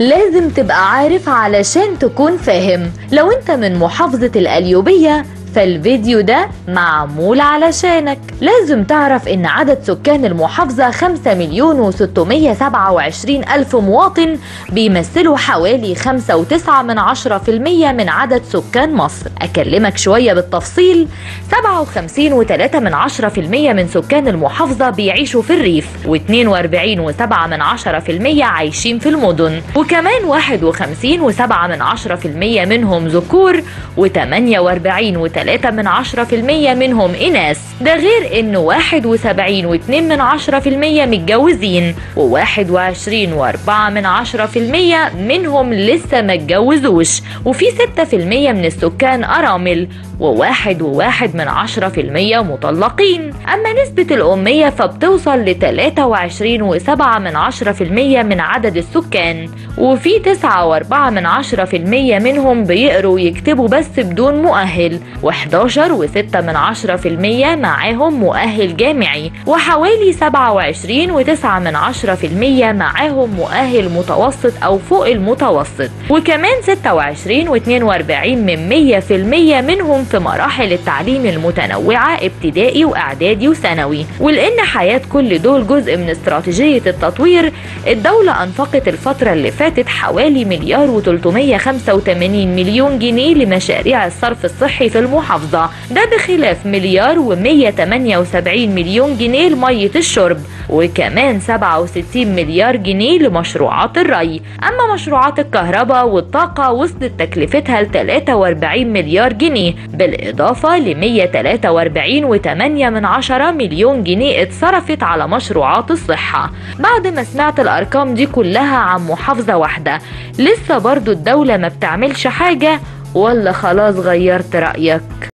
لازم تبقى عارف علشان تكون فاهم. لو انت من محافظة القليوبية فالفيديو ده معمول علشانك. لازم تعرف ان عدد سكان المحافظة 5,627,000 مواطن، بيمثلوا حوالي 5.9% من عدد سكان مصر. اكلمك شوية بالتفصيل. 57.3% من سكان المحافظة بيعيشوا في الريف، و42.7% عايشين في المدن، وكمان 51.7% منهم ذكور، و48.3% منهم إناث. ده غير إنه 71.2% متجوزين، و21.4% منهم لسه ما اتجوزوش، وفي 6% من السكان أرامل، و1.1% مطلقين. أما نسبة الأمية فبتوصل ل 23.7% من عدد السكان، وفي 9.4% منهم بيقروا ويكتبوا بس بدون مؤهل، و11.6% معاهم مؤهل جامعي، وحوالي 27.9% معاهم مؤهل متوسط أو فوق المتوسط، وكمان 26.42% منهم في مراحل التعليم المتنوعة ابتدائي وإعدادي وثانوي. ولأن حياة كل دول جزء من استراتيجية التطوير، الدولة أنفقت الفترة اللي فاتت حوالي 1,385,000,000 جنيه لمشاريع الصرف الصحي في المحافظة، ده بخلاف 1,178,000,000 جنيه لمية الشرب، وكمان 67 مليار جنيه لمشروعات الري. أما مشروعات الكهرباء والطاقة وصلت تكلفتها ل 43 مليار جنيه، بالإضافة ل 143.8 مليون جنيه اتصرفت على مشروعات الصحة. بعد ما سمعت الأرقام دي كلها عن محافظة واحدة، لسه برضو الدولة ما بتعملش حاجة ولا خلاص غيرت رأيك؟